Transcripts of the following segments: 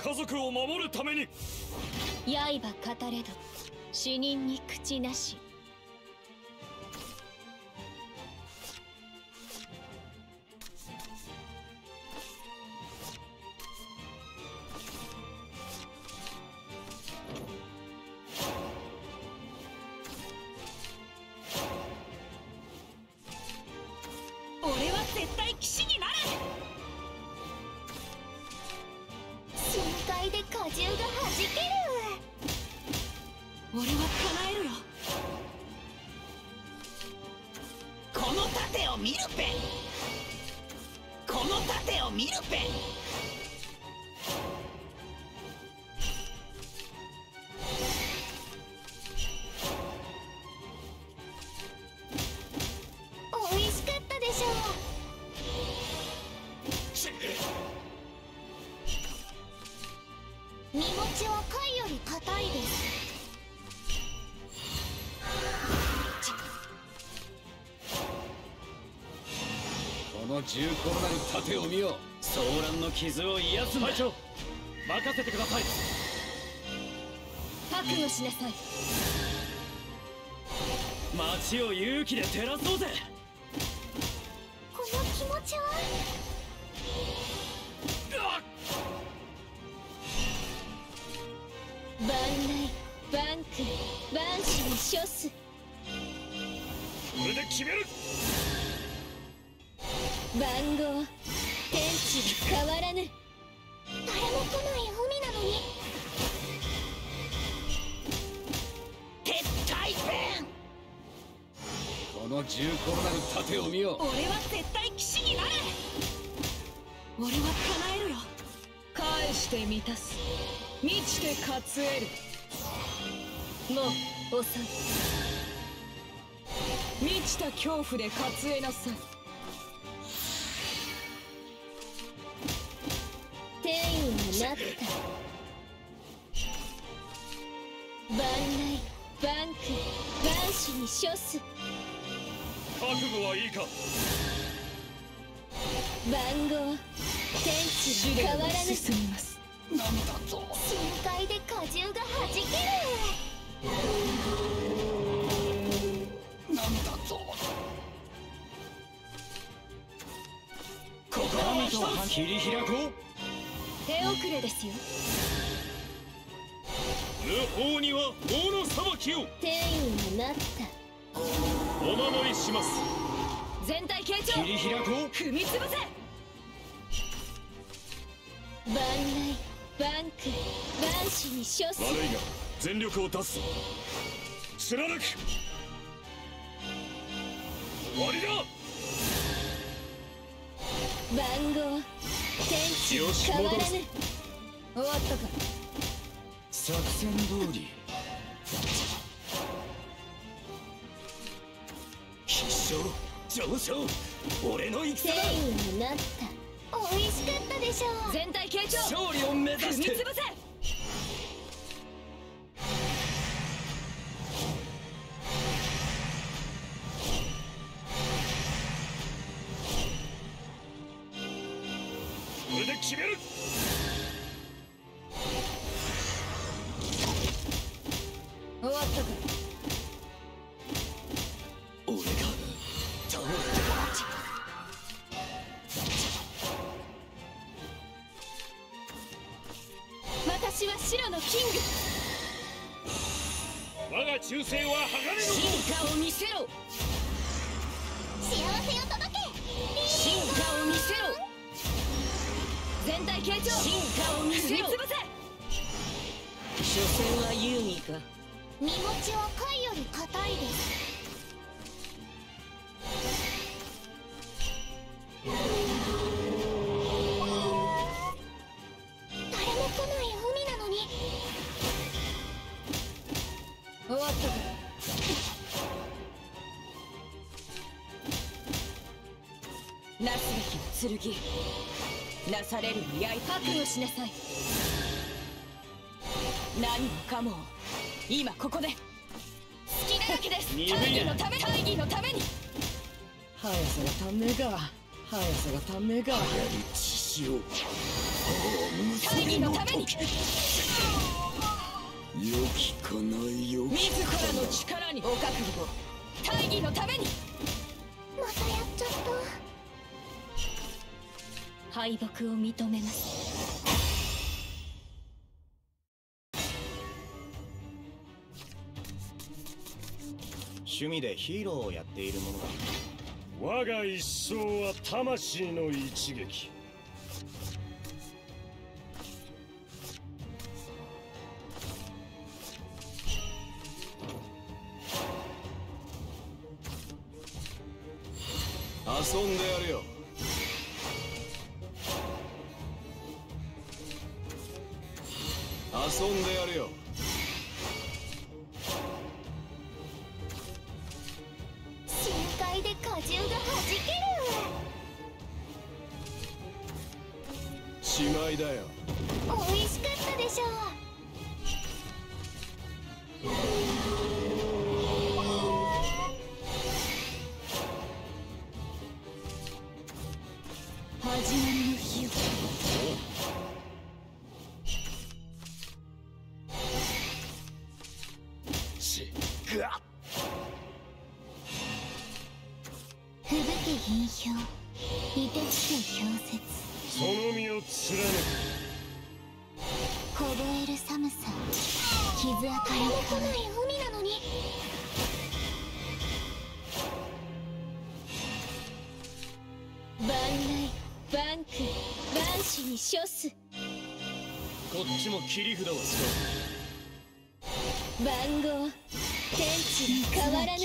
家族を守るために。 刃語れど死人に口なし。 俺は絶対騎士になる。 深海で果汁がはじける。 俺は叶えるよ。この盾を見るべ。この盾を見るべ。 美味しかったでしょう。身持ちは貝より硬いです。 この重厚なる盾を見よ。騒乱の傷を癒すんだ。隊長、任せてください。 覚悟しなさい。 街を勇気で照らそうぜ。 この気持ちは。万来万苦万死に処す。 これで決める。 番号天地は変わらぬ。誰も来ない海なのに。 撤退ペン。 この重厚なる盾を見よ。 俺は絶対騎士になる。俺は叶えるよ。返して満たす。満ちて勝える。 もう遅い。 満ちた恐怖で勝えなさい。 天意になった。万来万苦万死に処す。 覚悟はいいか。 番号天地は変わらぬ。 進みます。なんだと。 深海で果汁がはじける。 なんだと。 ここは一つ切り開こう。 手遅れですよ。 無法には法の裁きを。 天意になった。 お守りします。 全体形状。 切り開こう。 踏み潰せ。 万来万苦万死に処す。 悪いが全力を出すぞ。貫く。終わりだ。 番号天地は変わらぬ。終わったか。 作戦通り。必勝上昇。俺の戦だ。 天意になった。美味しかったでしょう。 全体形状。 勝利を目指して。 踏み潰せ。 これで決める。 終わったか。 俺が倒れて。 私は白のキング。 我が忠誠は鋼の。 進化を見せろ。 幸せを届け。 進化を見せろ。全体形状。進化を見せろ。踏み潰せ。所詮は遊戯か。 身持ちは貝より硬いです。誰も来ない海なのに。 終わったか。なすべき剣。なされる刃。覚悟しなさい。何もかも今ここで。好きなだけです。大義のため。大義のために。速さが足んねえか。速さが足んねえか。 やり血潮。 大義のために。 良きかないよ。 自らの力にお覚悟。大義のために。 またやっちゃった。敗北を認めます。 趣味でヒーローをやっているものだ。 我が一生は魂の一撃。 遊んでやるよ。遊んでやるよ。 深海で果汁がはじける。 しまいだよ。 美味しかったでしょう。 始まりの日を。 吹雪銀氷、凍てつく氷雪。 その身を貫凍える寒さ、傷跡に変わる。来ない海なのに。 万来万苦万死に処す。 こっちも切り札を使番号天地が変わらぬ。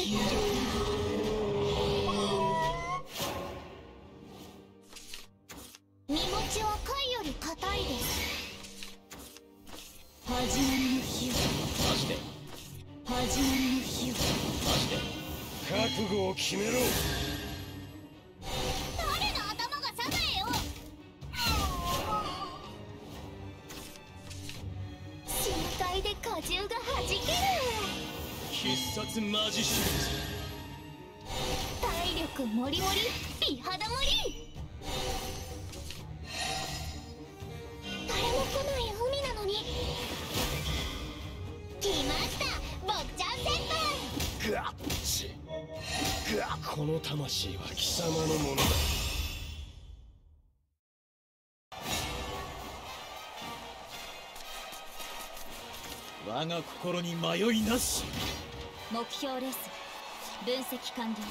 身持ちは貝より硬いです。 始まりの日を。 マジで始まりの日を。 マジで覚悟を決めろ。 誰の頭がサザエよ。深海で果汁がはじける。 必殺マジシ体力もりもり、美肌もり。誰も来ない海なのに。来ました、坊ちゃん先輩。 ガッチこの魂は貴様のものだ。 我が心に迷いなし。 目標レース分析完了。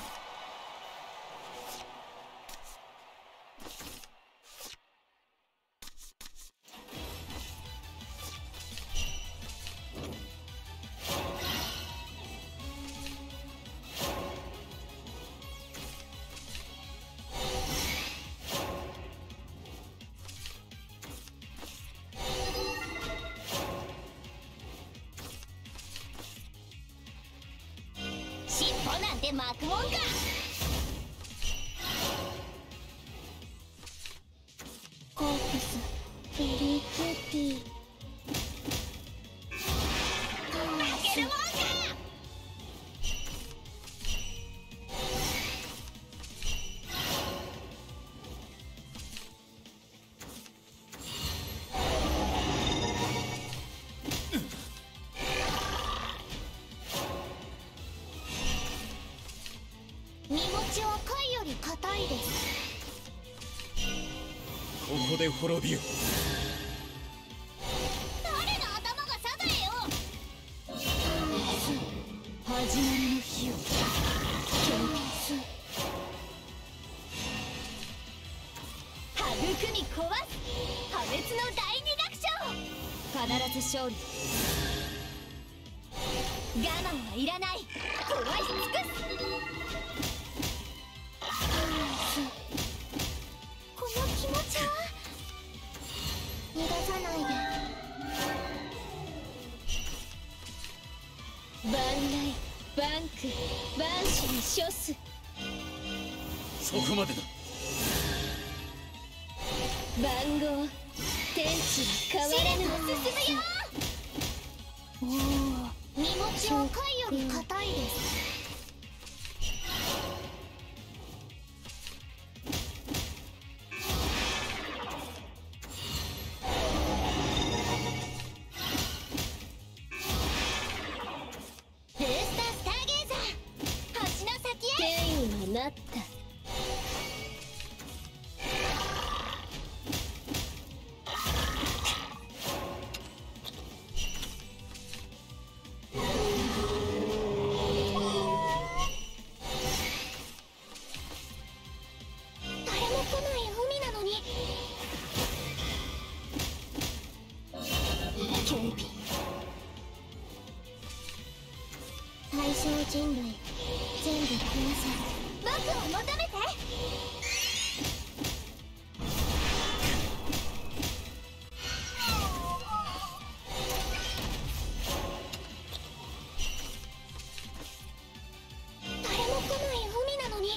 尻尾なんて巻くもんか。コープス、ベリークーティー。負けるもんか。身持ちは貝より硬いです。 ここで滅びよ。 誰の頭がサザエよ。 始まりの日を。育み壊す破滅の第二楽章。必ず勝利。我慢はいらない。壊し尽くす。 この気持ちは逃がさないで。 万来万苦万死に処す。 そこまでだ。 番号天地は変わらぬ。 進むよ。身持ちは貝より硬いです。 小人類全部壊せ。僕を求めて。誰も来ない海なのに。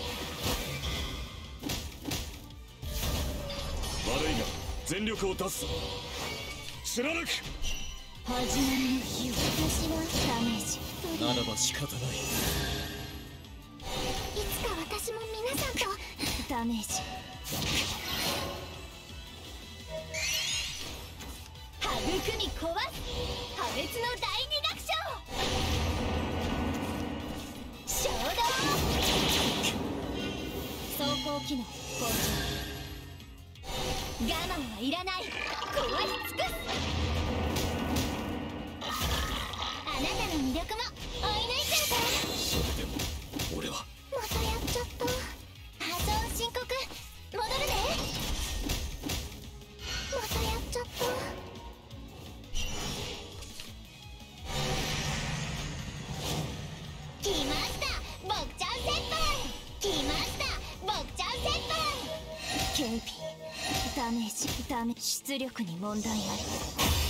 悪いが全力を出すぞ。貫く。 始まりの日を。私はダメージ。 ならば仕方ない。 いつか私も皆さんとダメージ。育み壊す破滅の第二楽章。衝動走行機能向上。我慢はいらない。壊し尽くす。あなたの魅力も追い抜いちゃうから。 それでも俺はまたやっちゃった。破損申告戻るね。またやっちゃった。来ましたボクちゃん先輩。来ましたボクちゃん先輩。キューピーダメージ出力に問題あり。